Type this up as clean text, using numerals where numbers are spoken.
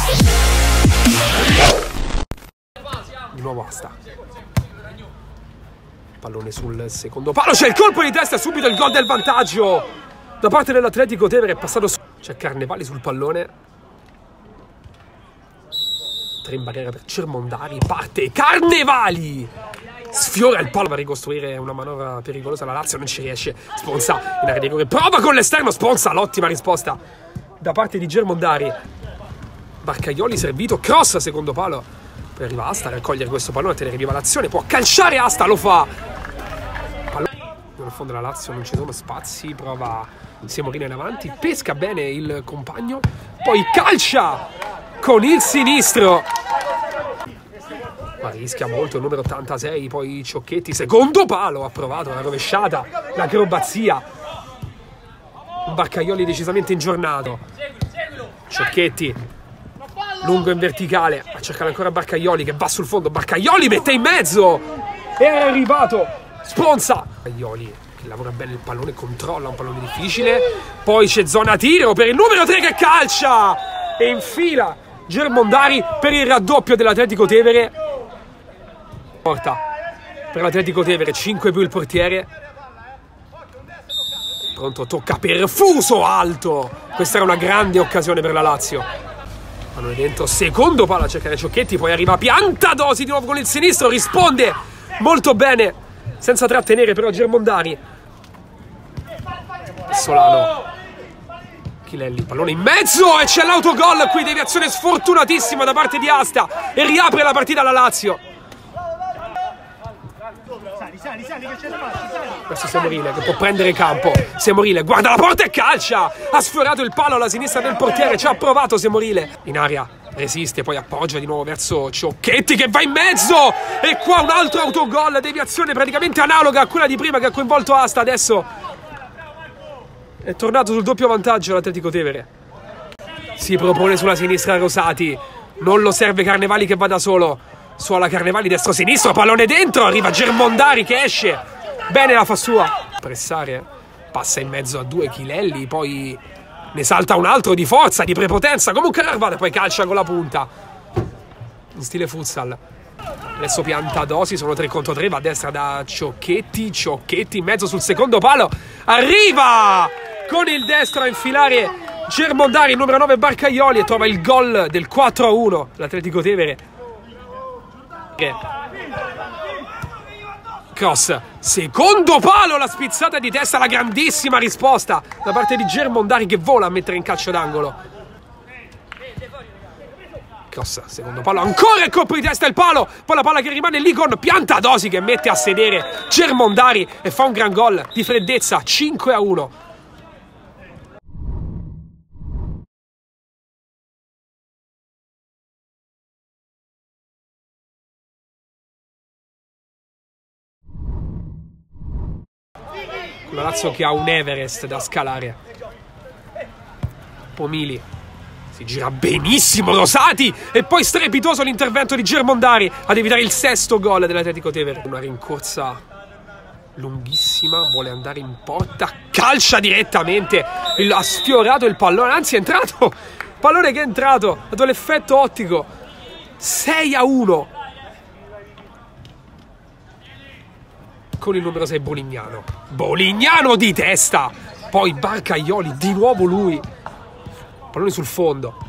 Di nuovo Asta. Pallone sul secondo palo, c'è il colpo di testa, subito il gol del vantaggio da parte dell'Atletico Tevere. È passato su. C'è Carnevali sul pallone. 3 in barriera per Germondari, parte Carnevali, sfiora il palo, va a ricostruire una manovra pericolosa, la Lazio non ci riesce. Sponza in area di rigore, prova con l'esterno, Sponza, l'ottima risposta da parte di Germondari. Barcaioli servito, cross secondo palo, poi arriva Asta a raccogliere questo pallone, a tenere viva l'azione, può calciare Asta, lo fa. Nel fondo della Lazio non ci sono spazi, prova Semorina in avanti, pesca bene il compagno, poi calcia con il sinistro, ma rischia molto il numero 86, poi Ciocchetti, secondo palo, ha provato la rovesciata, l'acrobazia. Barcaioli decisamente ingiornato. Ciocchetti lungo in verticale a cercare ancora Barcaioli che va sul fondo. Barcaioli mette in mezzo, è arrivato Sponza. Barcaioli che lavora bene il pallone, controlla un pallone difficile, poi c'è zona tiro per il numero 3 che calcia e infila Germondari per il raddoppio dell'Atletico Tevere. Porta per l'Atletico Tevere, 5 più il portiere. Pronto, tocca Perfuso, alto. Questa era una grande occasione per la Lazio. Pallone dentro, secondo palo a cercare Ciocchetti, poi arriva Piantadosi di nuovo con il sinistro, risponde molto bene, senza trattenere però Germondari. Solano, Chilelli, pallone in mezzo e c'è l'autogol qui, deviazione sfortunatissima da parte di Asta e riapre la partita alla Lazio. Verso Semorile che può prendere campo. Semorile guarda la porta e calcia, ha sfiorato il palo alla sinistra del portiere, ci ha provato Semorile, in aria resiste, poi appoggia di nuovo verso Ciocchetti che va in mezzo e qua un altro autogol, deviazione praticamente analoga a quella di prima che ha coinvolto Asta. Adesso è tornato sul doppio vantaggio l'Atletico Tevere. Si propone sulla sinistra Rosati, non lo serve Carnevali che va da solo. Suola Carnevali destro-sinistro, pallone dentro, arriva Germondari che esce, bene la fa sua. Pressare, passa in mezzo a 2 Chilelli, poi ne salta un altro di forza, di prepotenza, comunque Narvada, poi calcia con la punta, in stile futsal. Adesso Piantadosi, sono 3 contro 3, va a destra da Ciocchetti, Ciocchetti in mezzo sul secondo palo, arriva con il destro a infilare Germondari, il numero 9 Barcaioli, e trova il gol del 4-1 l'Atletico Tevere. Cross, secondo palo, la spizzata di testa, la grandissima risposta da parte di Germondari che vola a mettere in calcio d'angolo. Cross, secondo palo, ancora il colpo di testa, il palo, poi la palla che rimane lì con Piantadosi che mette a sedere Germondari e fa un gran gol di freddezza, 5-1. La Lazio che ha un Everest da scalare. Pomili, si gira benissimo Rosati e poi strepitoso l'intervento di Germondari ad evitare il 6º gol dell'Atletico Tevere. Una rincorsa lunghissima, vuole andare in porta, calcia direttamente, ha sfiorato il pallone, anzi è entrato, pallone che è entrato, ha dato l'effetto ottico. 6-1 con il numero 6 Bolignano. Bolignano di testa, poi Barcaioli, di nuovo lui, pallone sul fondo,